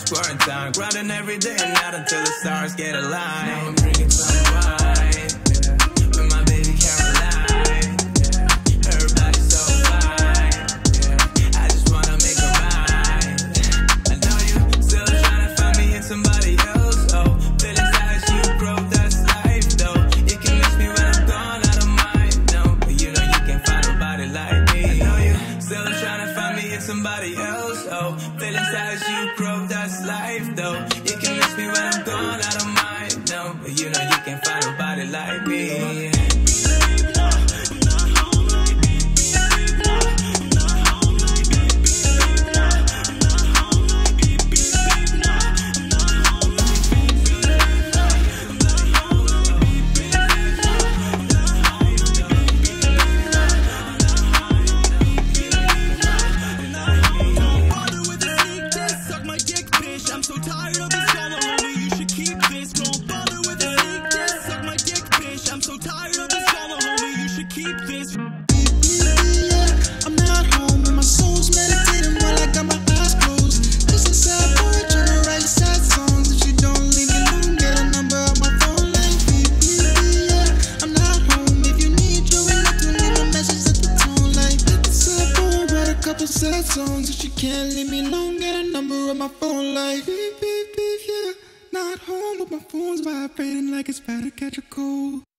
quarantine, grinding every day and not until the stars get aligned. Now I'm drinking some wine, with my baby Caroline. Her body's so fine, I just wanna make her mine. I know you still trying to find me in somebody else. Oh, feelings as you grow, that's life though. You can miss me when I'm gone out of mind, no, but you know you can't find nobody like me. I know you still trying to find me in somebody else. Oh, feelings as you grow, that's life though. You can miss me when I'm gone out of mind, no, but you know you can't find nobody like me. I'm so tired of this drama, homie, you should keep this. Don't bother with the fake this. Suck my dick, bitch. I'm so tired of this drama, homie, you should keep this. I'm not home and my soul's meditating while I got my eyes closed. Just a sad boy trying to write sad songs. If she don't leave me alone, get a number on my phone like I'm not home. If you need Joey, not to leave a message at the tone like it's a sad boy, write a couple sad songs. If she can't leave me alone, get a number on my phone like beep, beep, beep, yeah. Not home, but my phone's vibrating like it's about to catch a cold.